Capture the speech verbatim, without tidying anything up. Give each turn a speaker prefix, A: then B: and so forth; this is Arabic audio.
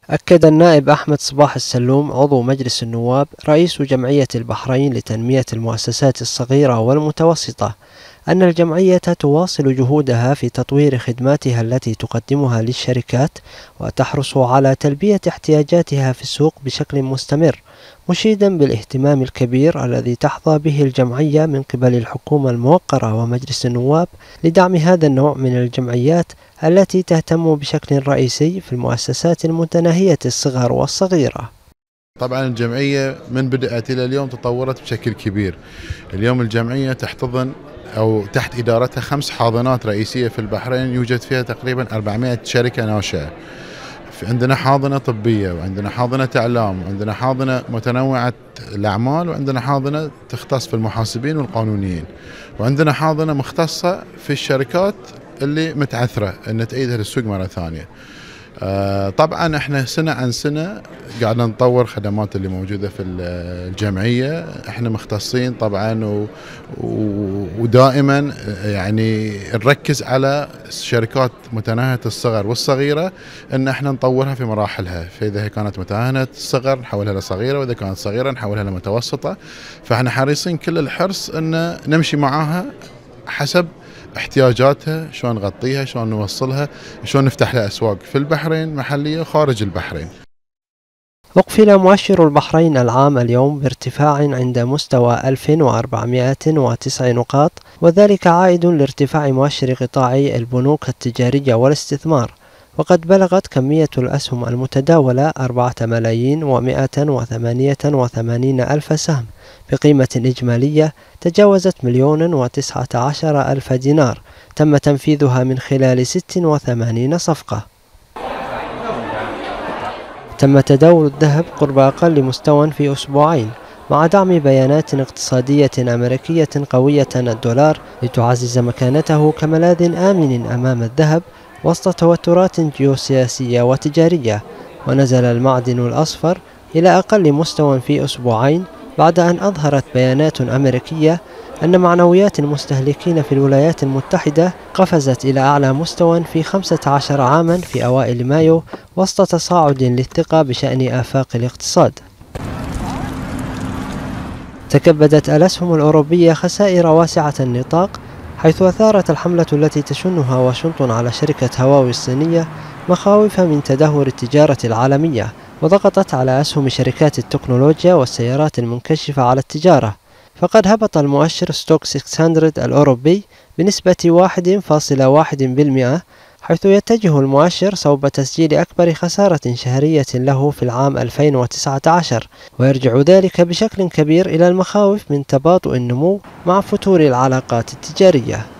A: أكد النائب أحمد صباح السلوم عضو مجلس النواب رئيس جمعية البحرين لتنمية المؤسسات الصغيرة والمتوسطة أن الجمعية تواصل جهودها في تطوير خدماتها التي تقدمها للشركات وتحرص على تلبية احتياجاتها في السوق بشكل مستمر، مشيدا بالاهتمام الكبير الذي تحظى به الجمعية من قبل الحكومة الموقرة ومجلس النواب لدعم هذا النوع من الجمعيات التي تهتم بشكل رئيسي في المؤسسات المتناهية الصغر والصغيرة.
B: طبعا الجمعية من بدأت إلى اليوم تطورت بشكل كبير. اليوم الجمعية تحتضن أو تحت إدارتها خمس حاضنات رئيسية في البحرين، يوجد فيها تقريبا أربعمائة شركة ناشئة. عندنا حاضنة طبية، وعندنا حاضنة إعلام، وعندنا حاضنة متنوعة الأعمال، وعندنا حاضنة تختص في المحاسبين والقانونيين، وعندنا حاضنة مختصة في الشركات اللي متعثرة أن تعيدها للسوق مرة ثانية. آه طبعا احنا سنة عن سنة قاعدة نطور خدمات اللي موجودة في الجمعية. احنا مختصين طبعا و ودائما يعني نركز على شركات متناهية الصغر والصغيرة ان احنا نطورها في مراحلها، فاذا هي كانت متناهية الصغر نحولها لصغيرة، واذا كانت صغيرة نحولها لمتوسطة. فاحنا حريصين كل الحرص ان نمشي معاها حسب احتياجاتها، شلون نغطيها، شلون نوصلها، شلون نفتح لها اسواق في البحرين محليه وخارج البحرين.
A: أقفل مؤشر البحرين العام اليوم بارتفاع عند مستوى ألف وأربعمائة وتسع نقاط، وذلك عائد لارتفاع مؤشر قطاعي البنوك التجارية والاستثمار، وقد بلغت كمية الأسهم المتداولة أربعة ملايين ومائة وثمانية وثمانين ألف سهم بقيمة إجمالية تجاوزت مليون وتسعة عشر ألف دينار، تم تنفيذها من خلال ست وثمانين صفقة. تم تداول الذهب قرب أقل مستوى في أسبوعين مع دعم بيانات اقتصادية أمريكية قوية الدولار لتعزز مكانته كملاذ آمن أمام الذهب وسط توترات جيوسياسية وتجارية. ونزل المعدن الأصفر إلى أقل مستوى في أسبوعين بعد أن أظهرت بيانات أمريكية أن معنويات المستهلكين في الولايات المتحدة قفزت إلى أعلى مستوى في خمسة عشر عاما في أوائل مايو وسط تصاعد للثقة بشأن آفاق الاقتصاد. تكبدت الأسهم الأوروبية خسائر واسعة النطاق، حيث أثارت الحملة التي تشنها واشنطن على شركة هواوي الصينية مخاوف من تدهور التجارة العالمية، وضغطت على أسهم شركات التكنولوجيا والسيارات المنكشفة على التجارة. فقد هبط المؤشر ستوك ستمائة الأوروبي بنسبة واحد فاصلة واحد بالمئة، حيث يتجه المؤشر صوب تسجيل أكبر خسارة شهرية له في العام ألفين وتسعة عشر، ويرجع ذلك بشكل كبير إلى المخاوف من تباطؤ النمو مع فتور العلاقات التجارية.